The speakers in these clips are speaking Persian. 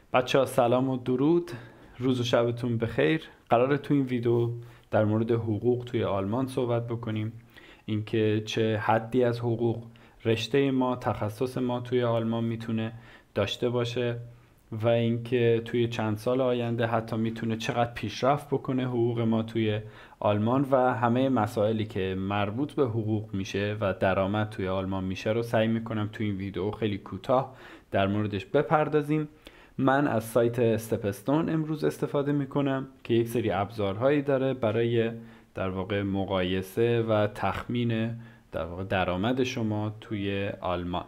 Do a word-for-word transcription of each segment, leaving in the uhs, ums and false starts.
بچه ها سلام و درود، روز و شبتون بخیر. قراره تو این ویدیو در مورد حقوق توی آلمان صحبت بکنیم، اینکه چه حدی از حقوق رشته ما، تخصص ما توی آلمان میتونه داشته باشه و اینکه توی چند سال آینده حتی میتونه چقدر پیشرفت بکنه حقوق ما توی آلمان و همه مسائلی که مربوط به حقوق میشه و درآمد توی آلمان میشه رو سعی میکنم توی این ویدیو خیلی کوتاه در موردش بپردازیم. من از سایت استپستون امروز استفاده میکنم که یک سری ابزارهایی داره برای در واقع مقایسه و تخمین در واقع درآمد شما توی آلمان.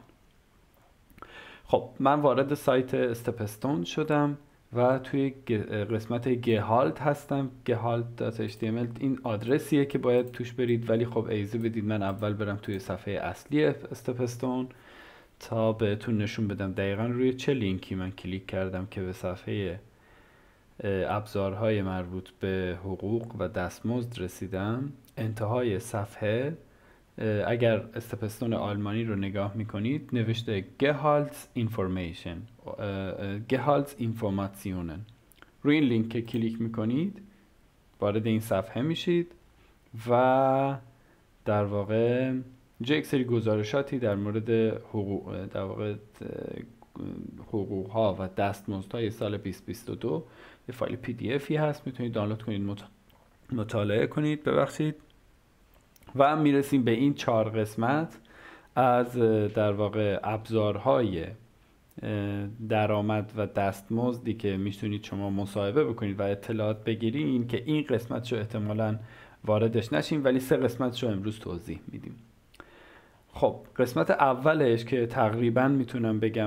خب من وارد سایت استپستون شدم و توی قسمت گهالت هستم. گهالت دات اچ تی ام ال این آدرسیه که باید توش برید، ولی خب ایزه بدید من اول برم توی صفحه اصلی استپستون تا بهتون نشون بدم دقیقا روی چه لینکی من کلیک کردم که به صفحه ابزارهای مربوط به حقوق و دستمزد رسیدم. انتهای صفحه اگر استپستون آلمانی رو نگاه میکنید نوشته Gehalts Information Gehalts Informationen. روی این لینک که کلیک میکنید وارد این صفحه میشید و در واقع اینجا یک سری گزارشاتی در مورد حقوق در واقع حقوق ها و دستمزدهای سال بیست بیست و دو یه فایل پی دی افی هست، میتونید دانلود کنید مطالعه کنید ببخشید و میرسیم به این چهار قسمت از در واقع ابزارهای درآمد و دستمزدی که میتونید شما مصاحبه بکنید و اطلاعات بگیرید که این قسمت رو احتمالاً واردش نشیم، ولی سه قسمت رو امروز توضیح میدیم. خب قسمت اولش که تقریبا میتونم بگم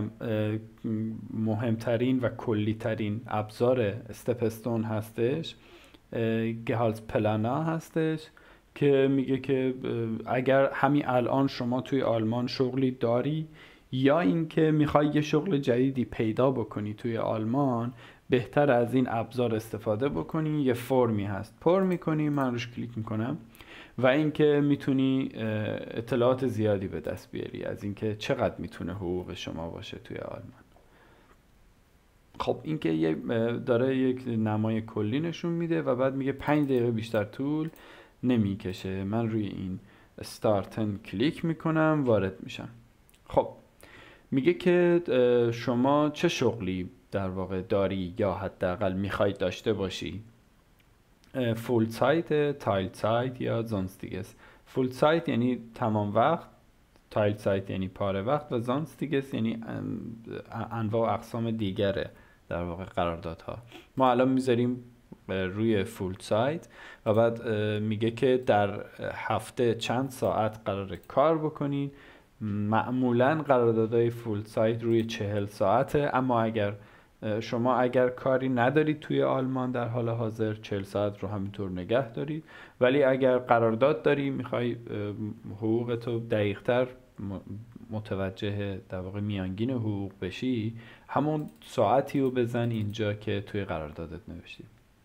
مهمترین و کلیترین ابزار استپستون هستش، گهالت پلانا هستش که میگه که اگر همین الان شما توی آلمان شغلی داری یا اینکه میخوای یه شغل جدیدی پیدا بکنی توی آلمان، بهتر از این ابزار استفاده بکنی. یه فرمی هست پر میکنی، من روش کلیک میکنم و اینکه میتونی اطلاعات زیادی به دست بیاری از اینکه چقدر میتونه حقوق شما باشه توی آلمان. خب اینکه داره یک نمای کلی نشون میده و بعد میگه پنج دقیقه بیشتر طول نمیکشه. من روی این استارتن کلیک میکنم، وارد میشم. خب میگه که شما چه شغلی در واقع داری یا حداقل میخوای داشته باشی. فول سایت، تایل سایت یا زانستیگس. فول سایت یعنی تمام وقت، تایل سایت یعنی پاره وقت و زانستیگس یعنی انواع و اقسام دیگره در واقع قراردادها. ما الان میذاریم روی فول سایت و بعد میگه که در هفته چند ساعت قرار کار بکنین. معمولا قراردادهای فول سایت روی چهل ساعته، اما اگر شما اگر کاری ندارید توی آلمان در حال حاضر چهل ساعت رو همینطور نگه دارید، ولی اگر قرارداد داری میخوای حقوقتو دقیق‌تر متوجه در واقع میانگین حقوق بشی، همون ساعتی رو بزن اینجا که توی قراردادت نوشتی.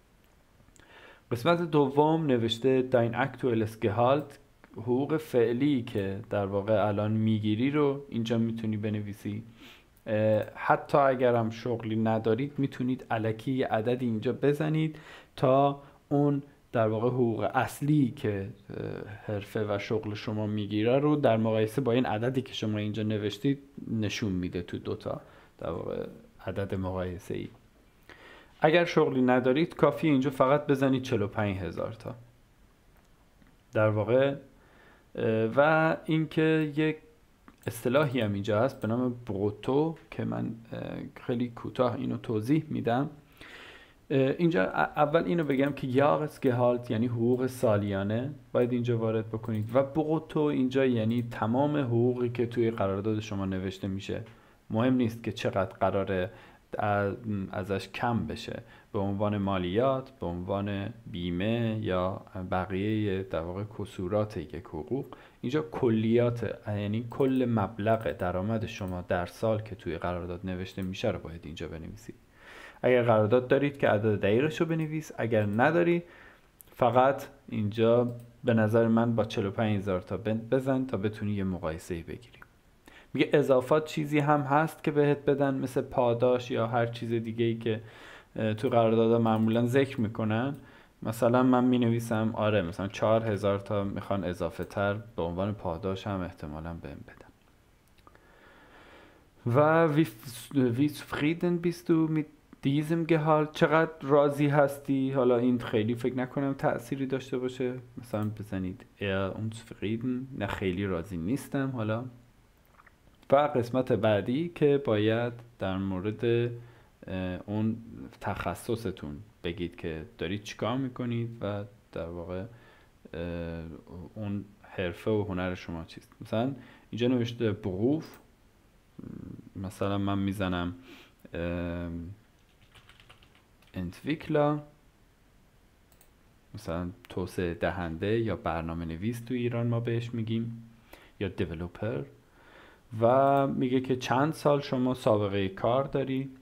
قسمت دوم نوشته داین اکتوالس گهالت، حقوق فعلی که در واقع الان میگیری رو اینجا میتونی بنویسی. حتی اگر هم شغلی ندارید میتونید الکی یه عدد اینجا بزنید تا اون در واقع حقوق اصلی که حرفه و شغل شما میگیره رو در مقایسه با این عددی که شما اینجا نوشتید نشون میده تو دوتا در واقع عدد مقایسه ای. اگر شغلی ندارید کافی اینجا فقط بزنید چهل و پنج هزار تا در واقع. و اینکه یک اصطلاحی هم اینجا هست به نام بروتو که من خیلی کوتاه اینو توضیح میدم. اینجا اول اینو بگم که یاغس گهالت یعنی حقوق سالیانه باید اینجا وارد بکنید و بروتو اینجا یعنی تمام حقوقی که توی قرارداد شما نوشته میشه. مهم نیست که چقدر قراره ازش کم بشه به عنوان مالیات، به عنوان بیمه یا بقیه در واقع کسورات یک حقوق. اینجا کلیات یعنی کل مبلغ درآمد شما در سال که توی قرارداد نوشته میشه رو باید اینجا بنویسید. اگر قرارداد دارید که عدد دقیقش رو بنویس، اگر نداری فقط اینجا به نظر من با چهل و پنج هزار تا بزن تا بتونی یه مقایسه بگیری. میگه اضافات چیزی هم هست که بهت بدن مثل پاداش یا هر چیز دیگه ای که تو قراردادها معمولا ذکر میکنن. مثلا من می نویسم آره مثلا چهار هزار تا میخوان اضافه تر به عنوان پاداش هم احتمالا بهم بدن. و wie, wie zufrieden bist du mit diesem Gehalt؟ چقدر راضی هستی؟ حالا این خیلی فکر نکنم تأثیری داشته باشه، مثلا بزنید eher unzufrieden، نه خیلی راضی نیستم. حالا و قسمت بعدی که باید در مورد اون تخصصتون بگید که دارید چیکار میکنید و در واقع اون حرفه و هنر شما چیست. مثلا اینجا نوشته Beruf، مثلا من میزنم Entwickler، مثلا توسعه دهنده یا برنامه نویس تو ایران ما بهش میگیم، یا دیولوپر. و میگه که چند سال شما سابقه کار داری.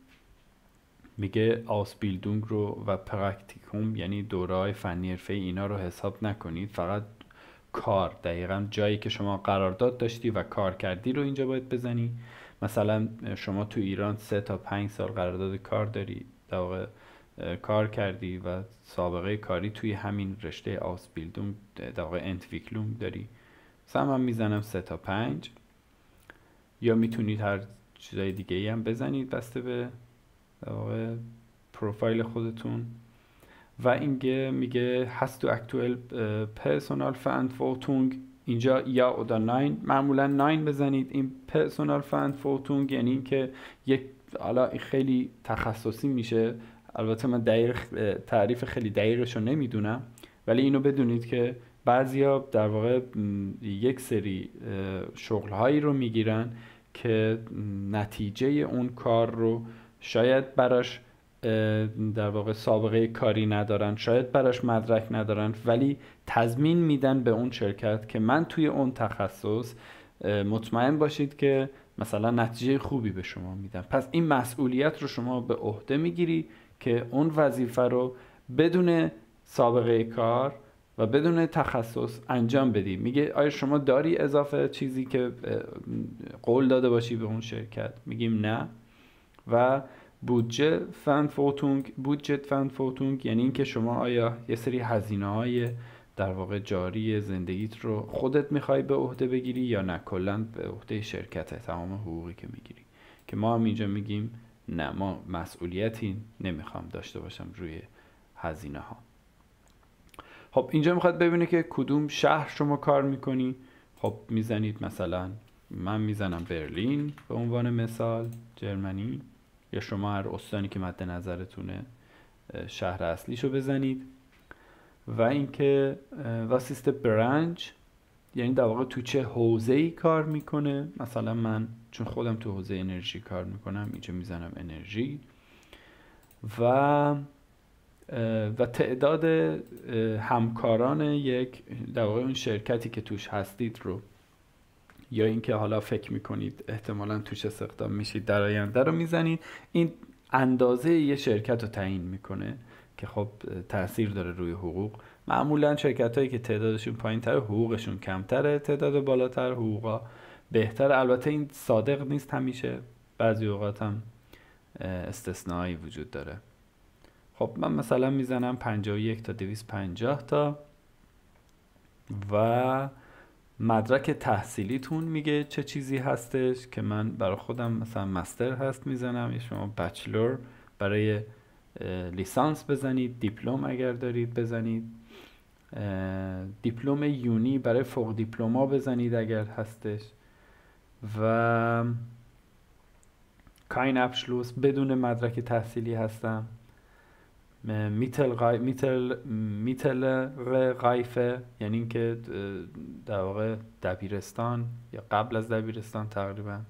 میگه آسبیلدونگ رو و پرکتیکوم یعنی دوره‌های فنی حرفه‌ای اینا رو حساب نکنید، فقط کار، دقیقاً جایی که شما قرارداد داشتی و کار کردی رو اینجا باید بزنی. مثلا شما تو ایران سه تا پنج سال قرارداد کار داری، در واقع کار کردی و سابقه کاری توی همین رشته آسبیلدونگ در واقع انتویکلونگ داری، مثلا من میزنم سه تا پنج، یا میتونید هر چیزای دیگه ای هم بزنید بسته به در واقع پروفایل خودتون. و اینکه میگه hast du aktuell Personalverantwortung، اینجا یا oder nein، معمولا nein بزنید. این Personalverantwortung یعنی اینکه یک، حالا خیلی تخصصی میشه، البته من دقیق تعریف خیلی دقیقش رو نمیدونم، ولی اینو بدونید که بعضیا در واقع یک سری شغلهایی رو میگیرن که نتیجه اون کار رو شاید براش در واقع سابقه کاری ندارن، شاید براش مدرک ندارن، ولی تضمین میدن به اون شرکت که من توی اون تخصص مطمئن باشید که مثلا نتیجه خوبی به شما میدم. پس این مسئولیت رو شما به عهده میگیری که اون وظیفه رو بدون سابقه کار و بدون تخصص انجام بدی. میگه آیا شما داری اضافه چیزی که قول داده باشی به اون شرکت؟ میگیم نه. و بودجه فنفوتونگ، بودجت فنفوتونگ یعنی اینکه شما آیا یه سری هزینه‌های در واقع جاری زندگیت رو خودت میخوای به عهده بگیری یا نه کلاً به عهده شرکته تمام حقوقی که میگیری، که ما هم اینجا میگیم نه، ما مسئولیتی نمیخوام داشته باشم روی هزینه ها. خب اینجا میخواد ببینه که کدوم شهر شما کار میکنی. خب میزنید مثلا من میزنم برلین به عنوان مثال، جرمنی، یا شما هر استانی که مد نظرتونه شهر اصلیشو بزنید. و اینکه واسیست برانچ یعنی در واقع تو چه حوزه‌ای کار میکنه. مثلا من چون خودم تو حوزه انرژی کار میکنم اینجا میزنم انرژی. و و تعداد همکاران یک در واقع اون شرکتی که توش هستید رو، یا اینکه حالا فکر میکنید احتمالاً توش استخدام میشید در آینده رو میزنید. این اندازه یه شرکت رو تعیین میکنه که خب تأثیر داره روی حقوق. معمولاً شرکت هایی که تعدادشون پایین تره حقوقشون کمتره، تعداد بالاتر حقوقا بهتر. البته این صادق نیست همیشه، بعضی اوقات هم استثنایی وجود داره. خب من مثلا میزنم پنجاه و یک تا دویست و پنجاه تا. و مدرک تحصیلیتون میگه چه چیزی هستش، که من برای خودم مثلا مستر هست میزنم، یا شما بچلور برای لیسانس بزنید، دیپلم اگر دارید بزنید، دیپلم یونی برای فوق دیپلما بزنید اگر هستش. و کاین ابشلوس بدون مدرک تحصیلی هستم. میتل غای... میتل میتل غایفه یعنی اینکه در واقع دبیرستان یا قبل از دبیرستان تقریبا.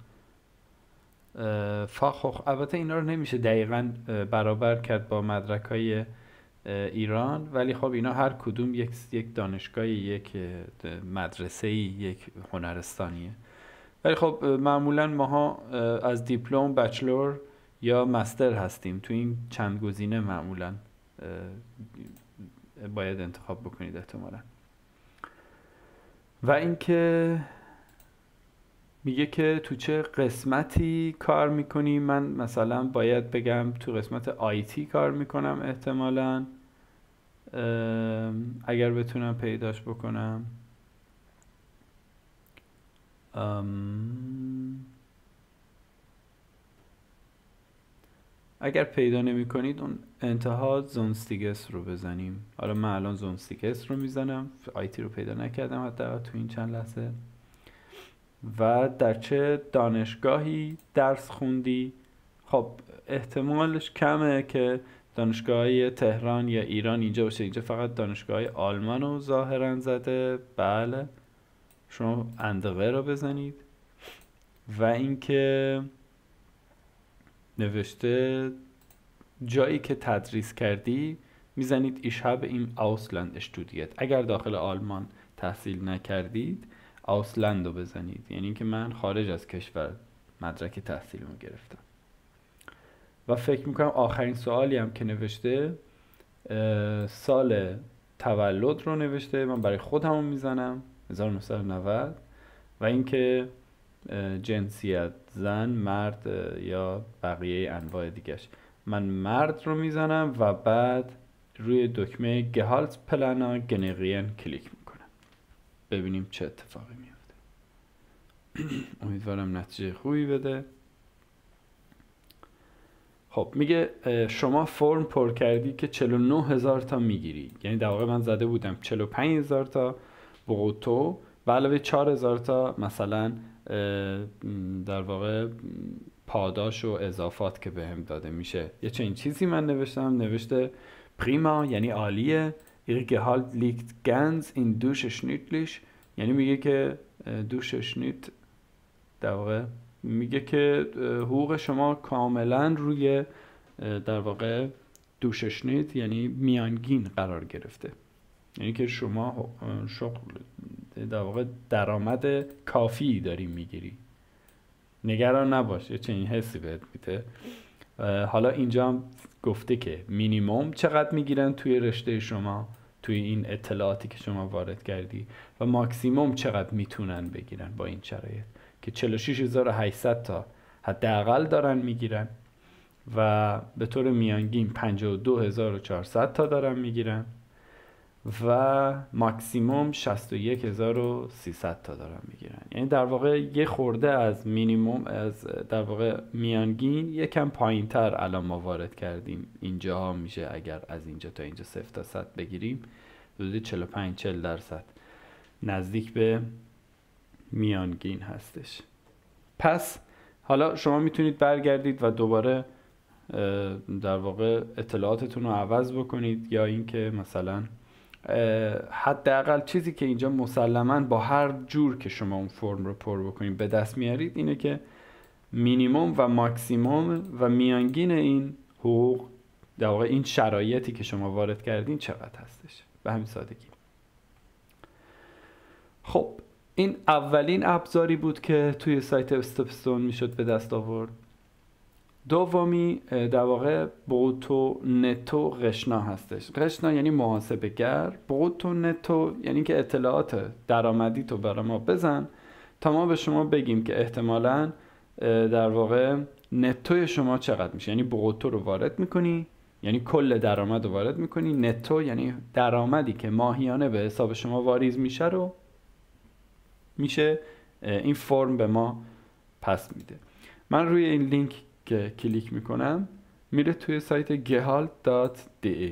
فاخخ البته اینا رو نمیشه دقیقاً برابر کرد با مدرک های ایران، ولی خب اینا هر کدوم یک یک دانشگاهی، یک مدرسه‌ای، یک هنرستانیه. ولی خب معمولاً ماها از دیپلم، بچلور یا مستر هستیم. تو این چند گزینه معمولاً باید انتخاب بکنید احتمالاً. و اینکه میگه که تو چه قسمتی کار میکنی. من مثلا باید بگم تو قسمت آیتی کار میکنم احتمالاً، اگر بتونم پیداش بکنم. ام... اگر پیدا نمی کنید اون انتها زونستیگس رو بزنیم. حالا من الان زونستیگس رو میزنم، آیتی رو پیدا نکردم حتی تو این چند لحظه. و در چه دانشگاهی درس خوندی؟ خب احتمالش کمه که دانشگاه تهران یا ایران اینجا باشه. اینجا فقط دانشگاه آلمان رو ظاهرا زده. بله، شما اندقه رو بزنید و اینکه نوشته جایی که تدریس کردی میزنید ich habe im Ausland studiert. اگر داخل آلمان تحصیل نکردید آوسلند رو بزنید، یعنی اینکه من خارج از کشور مدرک تحصیل رو گرفتم. و فکر میکنم آخرین سوالی هم که نوشته سال تولد رو نوشته. من برای خودم میزنم هزار و نهصد و نود و اینکه جنسیت زن، مرد یا بقیه انواع دیگهش. من مرد رو میزنم و بعد روی دکمه گهالت پلانا گنریان کلیک میکنم. ببینیم چه اتفاقی میفته. امیدوارم نتیجه خوبی بده. خب میگه شما فرم پر کردی که چهل و نه هزار تا میگیری، یعنی در واقع من زده بودم چهل و پنج هزار تا بروتو و علاوه چهار هزار تا مثلا در واقع پاداش و اضافات که بهم داده میشه. یه چنین چیزی من نوشتم. نوشته پریما یعنی عالیه، ihr Gehalt liegt ganz in durchschnittlich، یعنی میگه که durchschnitt در واقع میگه که حقوق شما کاملا روی در واقع durchschnitt یعنی میانگین قرار گرفته، یعنی که شما شغل در واقع درآمد کافی داری میگیری. نگران نباش، یه چنین حسی بهت میده. حالا اینجا هم گفته که مینیمم چقدر میگیرن توی رشته شما، توی این اطلاعاتی که شما وارد کردی، و ماکسیموم چقدر میتونن بگیرن با این شرایط که چهل و شش هزار و هشتصد تا حداقل دارن میگیرن و به طور میانگین پنجاه و دو هزار و چهارصد تا دارن میگیرن و ماکسیموم شصت و یک هزار و سیصد تا دارن میگیرن. یعنی در واقع یه خورده از مینیموم، از در واقع میانگین یکم پایین تر الان ما وارد کردیم. اینجا میشه اگر از اینجا تا اینجا صفر تا صد بگیریم حدود چهل و پنج چهل درصد نزدیک به میانگین هستش. پس حالا شما میتونید برگردید و دوباره در واقع اطلاعاتتون رو عوض بکنید، یا اینکه مثلا حداقل چیزی که اینجا مسلماً با هر جور که شما اون فرم رو پر بکنید به دست میارید اینه که مینیمم و ماکسیمم و میانگین این حقوق در واقع این شرایطی که شما وارد کردین چقدر هستش، به همین سادگی. خب این اولین ابزاری بود که توی سایت استپستون میشد به دست آورد. دومی در واقع بروتو نتو قشنا هستش. قشنا یعنی محاسبه گر، بروتو نتو یعنی که اطلاعات درآمدی تو برای ما بزن تا ما به شما بگیم که احتمالاً در واقع نتوی شما چقدر میشه. یعنی بروتو رو وارد میکنی، یعنی کل درآمد رو وارد میکنی، نتو یعنی درآمدی که ماهیانه به حساب شما واریز میشه رو میشه این فرم به ما پس میده. من روی این لینک که کلیک میکنم میره توی سایت گهالت دات دی ای.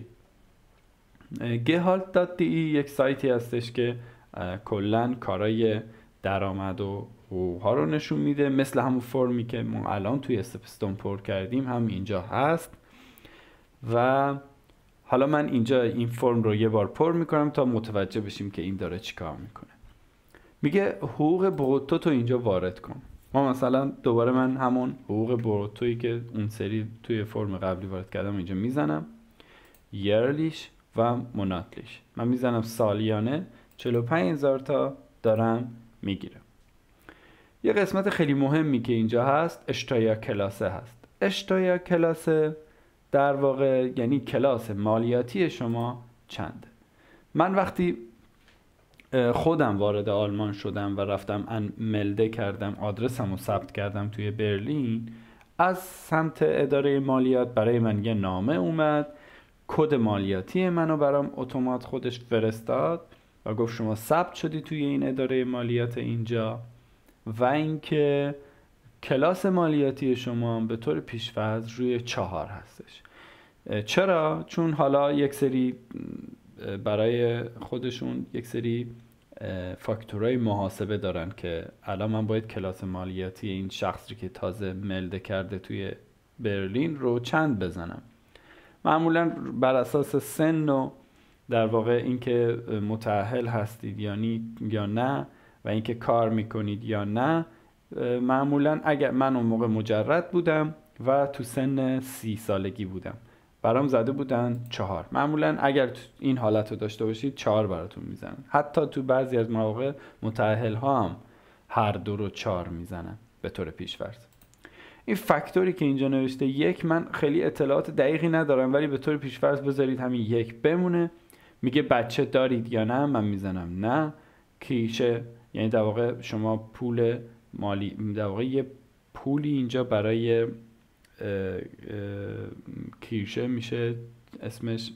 گهالت دات دی ای یک سایتی هستش که کلن کارای درآمد و حقوق ها رو نشون میده، مثل همون فرمی که ما الان توی استپستون پر کردیم هم اینجا هست. و حالا من اینجا این فرم رو یه بار پر میکنم تا متوجه بشیم که این داره چی کار میکنه. میگه حقوق بروتو تو اینجا وارد کن. ما مثلا دوباره من همون حقوق بروتویی که اون سری توی فرم قبلی وارد کردم اینجا میزنم، یرلیش و مناتلیش. من میزنم سالیانه چهل و پنج هزار تا دارم میگیرم. یه قسمت خیلی مهمی که اینجا هست اشتایا کلاسه هست. اشتایا کلاسه در واقع یعنی کلاس مالیاتی شما چنده. من وقتی خودم وارد آلمان شدم و رفتم ان ملده کردم، آدرسم رو ثبت کردم توی برلین، از سمت اداره مالیات برای من یه نامه اومد، کد مالیاتی منو برام اتومات خودش فرستاد و گفت شما ثبت شدی توی این اداره مالیات اینجا و اینکه کلاس مالیاتی شما به طور پیش‌فرض روی چهار هستش. چرا؟ چون حالا یک سری برای خودشون یک سری فاکتورهای محاسبه دارن که الان من باید کلاس مالیاتی این شخصی که تازه ملده کرده توی برلین رو چند بزنم. معمولا بر اساس سن و در واقع اینکه متأهل هستید یعنی یا نه و اینکه کار میکنید یا نه، معمولا اگر من اون موقع مجرد بودم و تو سن سی سالگی بودم، برام زده بودن چهار. معمولا اگر این حالت رو داشته باشید چهار براتون میزنن. حتی تو بعضی از مواقع متأهل ها هم هر دو رو چهار میزنن به طور پیش‌فرض. این فاکتوری که اینجا نوشته یک، من خیلی اطلاعات دقیقی ندارم ولی به طور پیش‌فرض بذارید همین یک بمونه. میگه بچه دارید یا نه، من میزنم نه. کیشه یعنی در واقع شما پول مالی، در واقع یه پولی اینجا برای اه اه کیشه میشه اسمش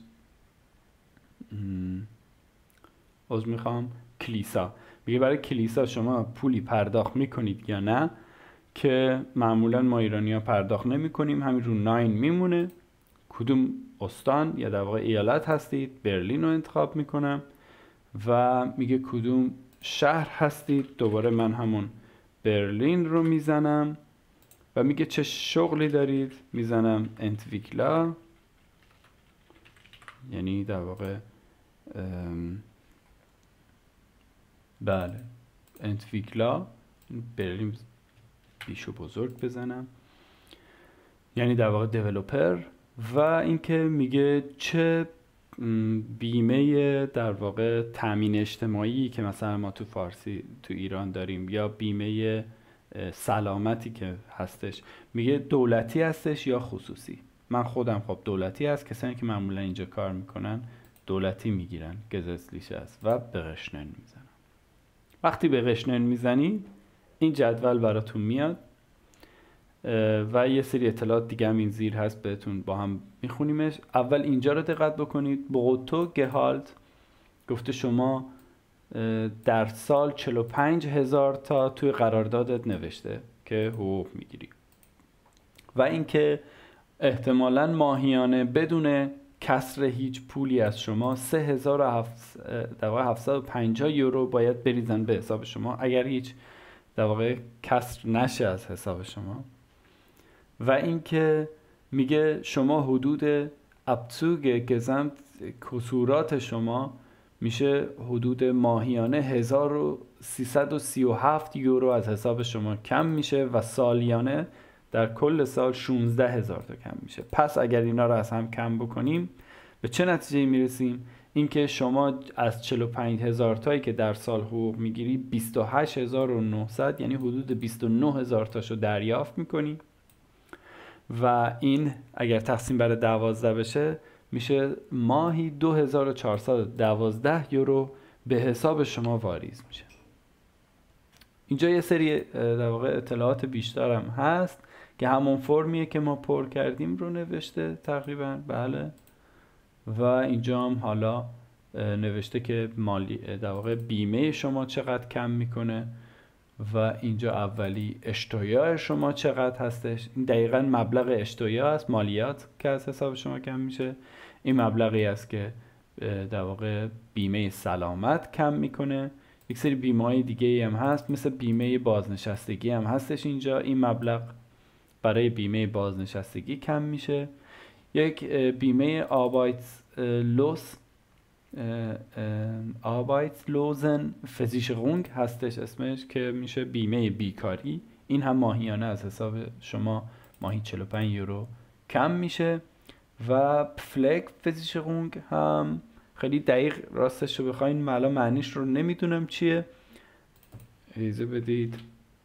از میخوام کلیسا. میگه برای کلیسا شما پولی پرداخت میکنید یا نه، که معمولا ما ایرانی ها پرداخت نمی کنیم، همین رو ناین میمونه. کدوم استان یا در واقع ایالت هستید، برلین رو انتخاب میکنم و میگه کدوم شهر هستید، دوباره من همون برلین رو میزنم و میگه چه شغلی دارید، میزنم انتویکلا، یعنی در واقع بله انتویکلا برلین بیشو بزرگ بزنم، یعنی در واقع دیولوپر. و اینکه میگه چه بیمه در واقع تامین اجتماعی که مثلا ما تو فارسی تو ایران داریم یا بیمه سلامتی که هستش، میگه دولتی هستش یا خصوصی. من خودم خب دولتی هست، کسانی که معمولا اینجا کار میکنن دولتی میگیرن، گزسلیش هست و به قشنن میزنن. وقتی به قشنن میزنید این جدول براتون میاد و یه سری اطلاعات دیگه هم این زیر هست بهتون با هم میخونیمش. اول اینجا رو دقت بکنید، بوتو گهالت گفته شما در سال چهل و پنج هزار تا توی قراردادت نوشته که حقوق میگیری و اینکه احتمالاً ماهیانه بدون کسر هیچ پولی از شما سه هزار و هفتصد و پنجاه یورو باید بریزن به حساب شما اگر هیچ در واقع کسر نشه از حساب شما. و اینکه میگه شما حدود ابزوگ گزمت کسورات شما میشه حدود ماهیانه هزار و سیصد و سی و هفت یورو از حساب شما کم میشه و سالیانه در کل سال شانزده هزار تا کم میشه. پس اگر اینا رو از هم کم بکنیم به چه نتیجه میرسیم؟ اینکه شما از چهل و پنج هزار تایی که در سال حقوق میگیری بیست و هشت هزار و نهصد یعنی حدود بیست و نه هزار تاشو دریافت میکنی و این اگر تقسیم بر دوازده بشه میشه ماهی دو هزار و چهارصد و دوازده یورو به حساب شما واریز میشه. اینجا یه سری در واقع اطلاعات بیشتر هم هست که همون فرمیه که ما پر کردیم رو نوشته تقریبا. بله. و اینجا هم حالا نوشته که مالی در واقع بیمه شما چقدر کم میکنه و اینجا اولی اشتویا شما چقدر هستش. این دقیقاً مبلغ اشتویا است، مالیات که از حساب شما کم میشه. این مبلغی است که در واقع بیمه سلامت کم میکنه. یک سری بیمه های دیگه هم هست مثل بیمه بازنشستگی هم هستش اینجا. این مبلغ برای بیمه بازنشستگی کم میشه. یک بیمه آبایت لوس آبایت لوزن فزیشرونگ هستش اسمش که میشه بیمه بیکاری. این هم ماهیانه از حساب شما ماهی چهل و پنج یورو کم میشه. و فلک فزیشرونگ هم خیلی دقیق راستش رو بخواین من الان معنیش رو نمیدونم چیه، اجازه بدید.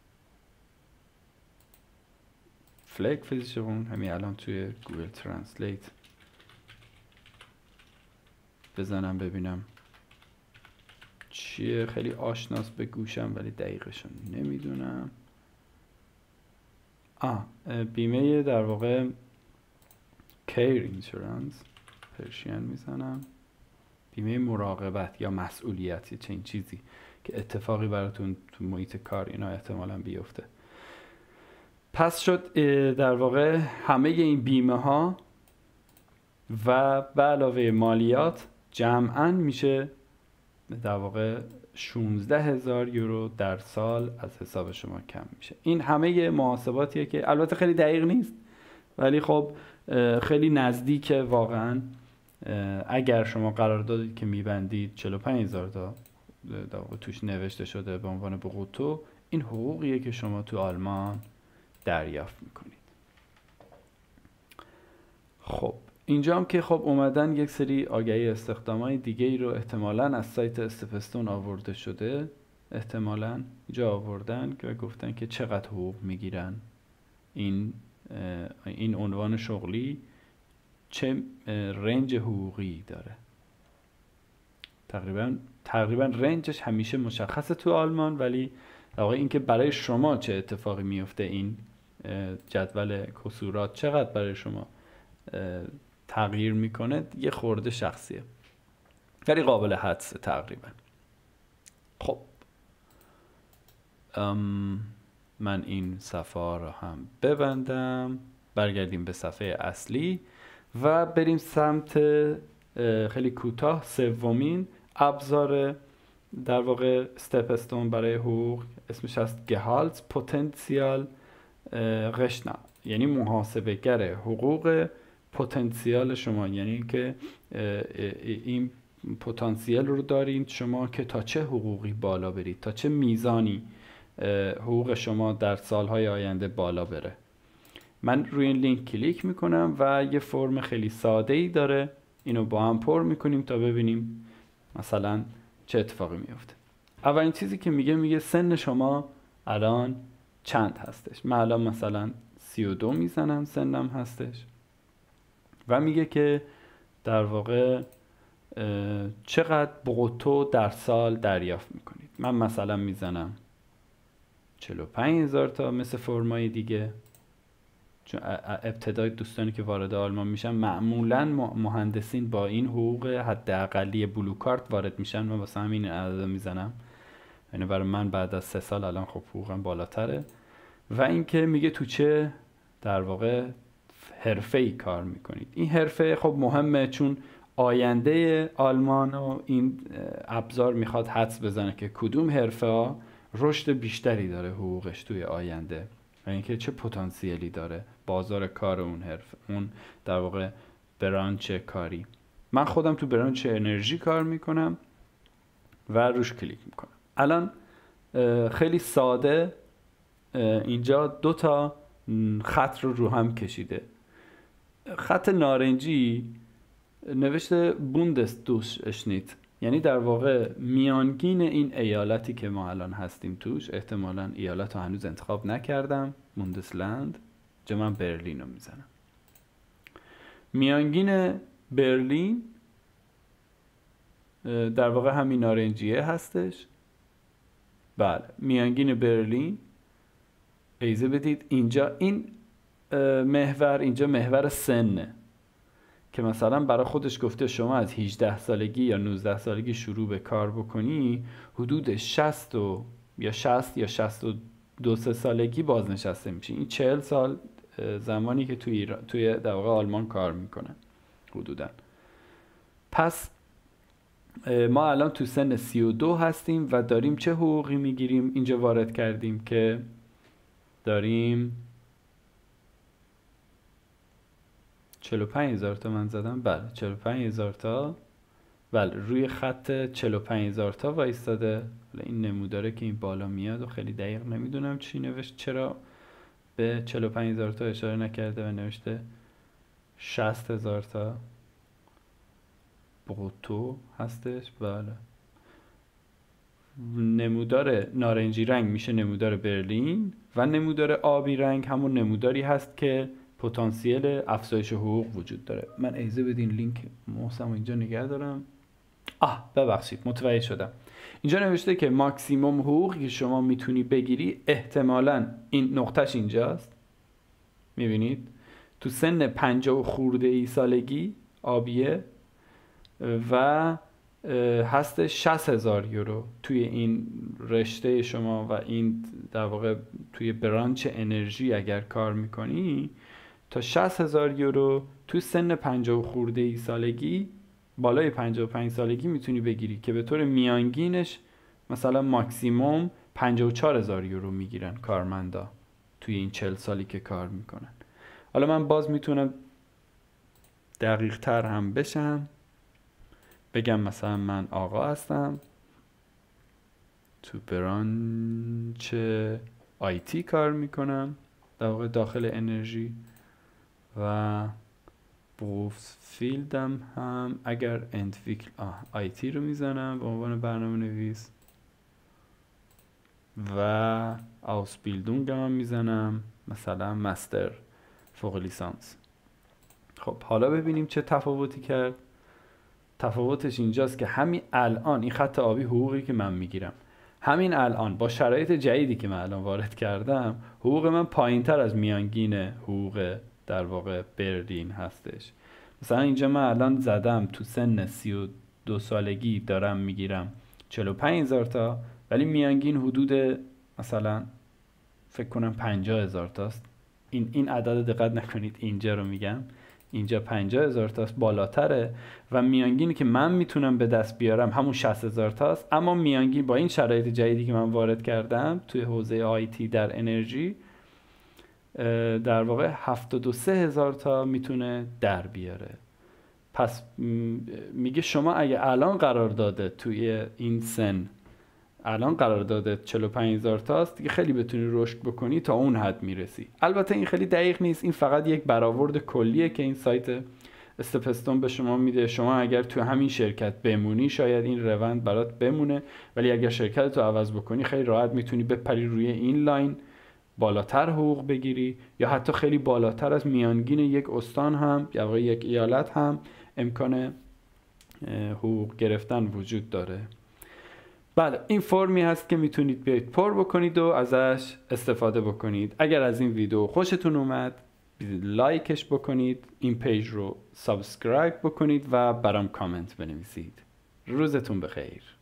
فلک فزیشرونگ همین الان توی گوگل ترنسلیت بزنم ببینم چیه، خیلی آشناس به گوشم ولی دقیقشون نمیدونم. آه بیمه در واقع کیر اینشورنس، پرشین میزنم، بیمه مراقبت یا مسئولیتی، چه این چیزی که اتفاقی براتون تو محیط کار اینا احتمالاً بیفته. پس شد در واقع همه این بیمه ها و به علاوه مالیات جمعاً میشه در واقع شانزده هزار یورو در سال از حساب شما کم میشه. این همه محاسباتیه که البته خیلی دقیق نیست ولی خب خیلی نزدیکه واقعاً. اگر شما قرار دادید که میبندید چهل و پنج هزار تا در واقع توش نوشته شده به عنوان بروتو، این حقوقیه که شما تو آلمان دریافت میکنید. خب اینجا هم که خب اومدن یک سری آگهی استخدامای دیگه ای رو احتمالاً از سایت استپستون آورده شده، احتمالاً اینجا آوردن که گفتن که چقدر حقوق میگیرن این این عنوان شغلی، چه رنج حقوقی داره. تقریبا تقریبا رنجش همیشه مشخصه تو آلمان، ولی در واقع اینکه برای شما چه اتفاقی میفته، این جدول کسورات چقدر برای شما تغییر میکنه یه خورده شخصیه، ولی قابل حدس تقریبا. خب من این صفحه رو هم ببندم، برگردیم به صفحه اصلی و بریم سمت خیلی کوتاه سومین ابزار در واقع استپستون برای حقوق، اسمش هست گهالت پتانسیال رشنا، یعنی محاسبه گر حقوق پتانسیال شما. یعنی که این پتانسیل رو دارین شما که تا چه حقوقی بالا برید، تا چه میزانی حقوق شما در سالهای آینده بالا بره. من روی این لینک کلیک میکنم و یه فرم خیلی ساده ای داره، اینو با هم پر میکنیم تا ببینیم مثلا چه اتفاقی میفته. اولین چیزی که میگه میگه سن شما الان چند هستش. من الان مثلا سی و دو میزنم سنم هستش و میگه که در واقع چقدر بروتو در سال دریافت میکنید. من مثلا میزنم چهل و پنج هزار تا مثل فرمای دیگه، چون ابتدای دوستانی که وارد آلمان میشن معمولا مهندسین با این حقوق حداقلی بلو کارت وارد میشن. من واسه همین عدد میزنم، یعنی برای من بعد از سه سال الان خب حقوقم بالاتره. و اینکه میگه تو چه در واقع حرفه‌ای کار میکنید. این حرفه خب مهمه چون آینده آلمان و این ابزار میخواد حدس بزنه که کدوم حرفه ها رشد بیشتری داره حقوقش توی آینده و اینکه چه پتانسیلی داره بازار کار اون حرفه، اون در واقع برانچ کاری. من خودم تو برانچ انرژی کار میکنم و روش کلیک میکنم. الان خیلی ساده اینجا دو تا خط رو رو هم کشیده. خط نارنجی نوشته بوندس دوش اشنیت، یعنی در واقع میانگین این ایالتی که ما الان هستیم توش. احتمالاً ایالت رو هنوز انتخاب نکردم، بوندسلند، جا من برلین رو میزنم. میانگین برلین در واقع همین نارنجیه هستش. بله میانگین برلین ایزه بدید اینجا این محور، اینجا محور سنه که مثلا برای خودش گفته شما از هجده سالگی یا نوزده سالگی شروع به کار بکنی حدود شصت و یا شصت یا شصت و دو سه سالگی بازنشسته میشی. این چهل سال زمانی که توی ایران، توی در واقع آلمان کار میکنه حدودا. پس ما الان تو سن سی و دو هستیم و داریم چه حقوقی میگیریم؟ اینجا وارد کردیم که داریم چهل و پنج هزار تا من زدم. بله چهل و پنج هزار تا. بله روی خط چهل و پنج هزار تا وایستاده. این نموداره که این بالا میاد و خیلی دقیق نمیدونم چی نوشت، چرا به چهل و پنج هزار تا اشاره نکرده و نوشته شصت هزار تا بروتو هستش. بله نمودار نارنجی رنگ میشه نمودار برلین و نمودار آبی رنگ همون نموداری هست که پتانسیل افزایش حقوق وجود داره. من ایزه بدین لینک موسم اینجا نگه دارم. آه ببخشید متوجه شدم. اینجا نوشته که ماکسیموم حقوقی که شما میتونی بگیری احتمالاً این نقطهش اینجاست، میبینید تو سن پنجاه و خورده ای سالگی آبیه و هست شصت هزار یورو توی این رشته شما و این در واقع توی برانچ انرژی اگر کار میکنی تا شصت هزار یورو تو سن پنجاه و خورده ای سالگی بالای پنجاه و پنج سالگی میتونی بگیری که به طور میانگینش مثلا ماکسیموم پنجاه و چهار هزار یورو میگیرن کارمندا توی این چهل سالی که کار میکنن. حالا من باز میتونم دقیق تر هم بشم، بگم مثلا من آقا هستم تو برانچ آیتی کار میکنم در واقع داخل انرژی و بروفسفیلدم هم اگر انتویکل آیتی رو میزنم به عنوان برنامه نویس و آوسبیلدونگ هم میزنم مثلا مستر فوق لیسانس. خب حالا ببینیم چه تفاوتی کرد. تفاوتش اینجاست که همین الان این خط آبی حقوقی که من میگیرم، همین الان با شرایط جدیدی که من الان وارد کردم حقوق من پایین تر از میانگین حقوق در واقع برلین هستش. مثلا اینجا من الان زدم تو سن سی و دو سالگی دارم میگیرم چهل و پنج هزار تا، ولی میانگین حدود مثلا فکر کنم پنجاه هزار تاست. این این عدد دقت نکنید، اینجا رو میگم، اینجا پنجاه هزار تاست، بالاتره و میانگینی که من میتونم به دست بیارم همون شصت هزار تاست. اما میانگین با این شرایط جدیدی که من وارد کردم توی حوزه آیتی در انرژی در واقع هفتاد و سه هزار تا میتونه در بیاره. پس میگه شما اگه الان قرار داده توی این سن الان قرار داده چهل و پنج هزار تاست دیگه خیلی بتونی رشد بکنی تا اون حد میرسی. البته این خیلی دقیق نیست، این فقط یک برآورد کلیه که این سایت استپستون به شما میده. شما اگر تو همین شرکت بمونی شاید این روند برات بمونه، ولی اگر شرکت رو عوض بکنی خیلی راحت میتونی بپری روی این لاین، بالاتر حقوق بگیری یا حتی خیلی بالاتر از میانگین یک استان هم یا یک ایالت هم امکان حقوق گرفتن وجود داره. بله، این فرمی هست که میتونید بیاید پر بکنید و ازش استفاده بکنید. اگر از این ویدیو خوشتون اومد لایکش بکنید، این پیج رو سابسکرایب بکنید و برام کامنت بنویسید. روزتون بخیر.